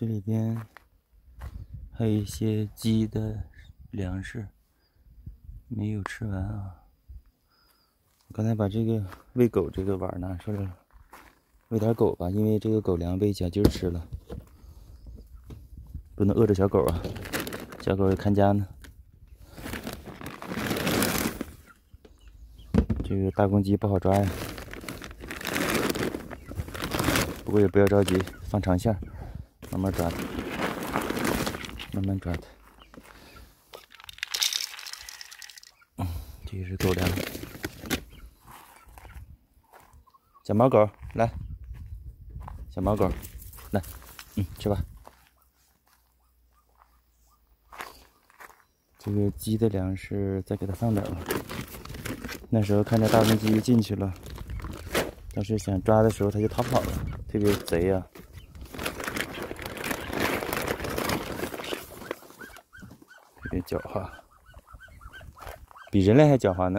这里边还有一些鸡的粮食没有吃完啊。我刚才把这个喂狗这个碗拿出来了，喂点狗吧，因为这个狗粮被小鸡儿吃了，不能饿着小狗啊，小狗也看家呢。这个大公鸡不好抓呀，不过也不要着急，放长线，慢慢抓它，慢慢抓它。这个是狗粮。小毛狗来，小毛狗来，吃吧。这个鸡的粮食再给它放点吧。那时候看着大公鸡进去了，当时想抓的时候它就逃跑了，特别贼呀、特别狡猾，比人类还狡猾呢。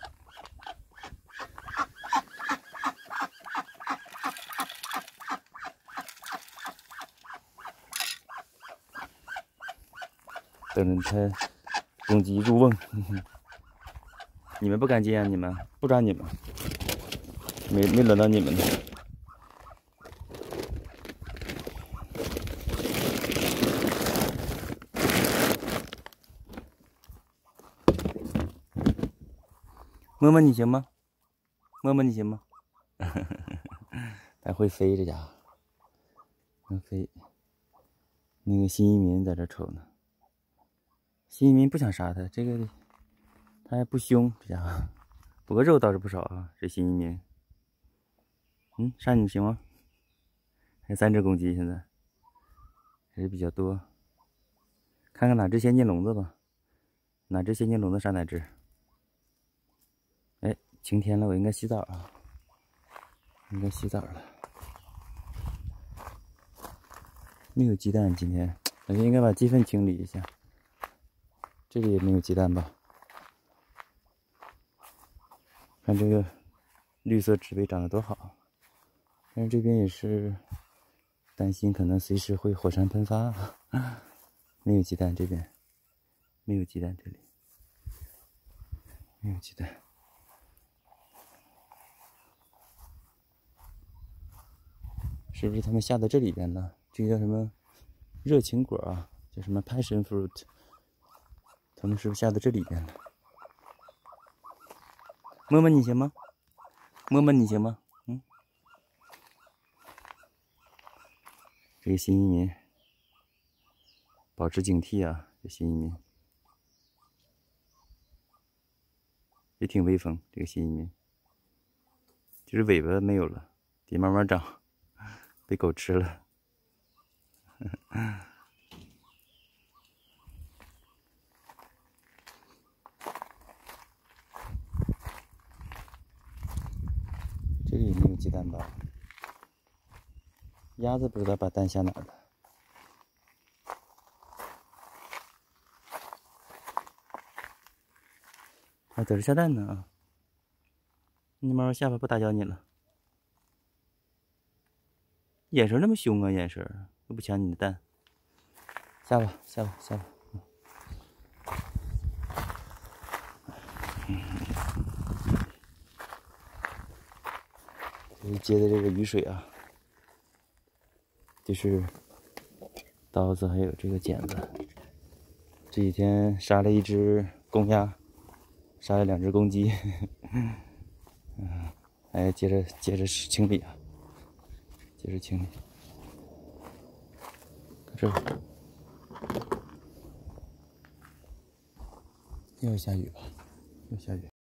等着它公鸡入瓮。你们不敢进啊？你们不抓你们，没轮到你们呢。摸摸你行吗？摸摸你行吗？还会飞，这家伙能飞。那个新移民在这瞅呢。新移民不想杀他，这个他还不凶，这家伙。不过肉倒是不少啊，这新移民。杀你行吗？还3只公鸡，现在还是比较多。看看哪只先进笼子吧，哪只先进笼子杀哪只。哎，晴天了，我应该洗澡啊，应该洗澡了。没有鸡蛋，今天我就应该把鸡粪清理一下。这里也没有鸡蛋吧？看这个绿色植被长得多好，但是这边也是担心可能随时会火山喷发。没有鸡蛋，这边没有鸡蛋，这里没有鸡蛋。是不是他们下到这里边了？这个叫什么热情果啊？叫什么 passion fruit？ 他们是不是下到这里边了？摸摸你行吗？摸摸你行吗？这个新移民保持警惕啊！这新移民也挺威风，这个新移民就是尾巴没有了，得慢慢长，被狗吃了。这里没有鸡蛋吧？鸭子不知道把蛋下哪儿了。啊，在这下蛋呢啊！你猫下巴不打搅你了，眼神那么凶啊，眼神又不抢你的蛋。下吧，下吧，下吧。这接的这个雨水啊，就是刀子还有这个剪子。这几天杀了1只公鸭，杀了2只公鸡。还接着清理啊，接着清理。搁这儿又要下雨吧？又下雨。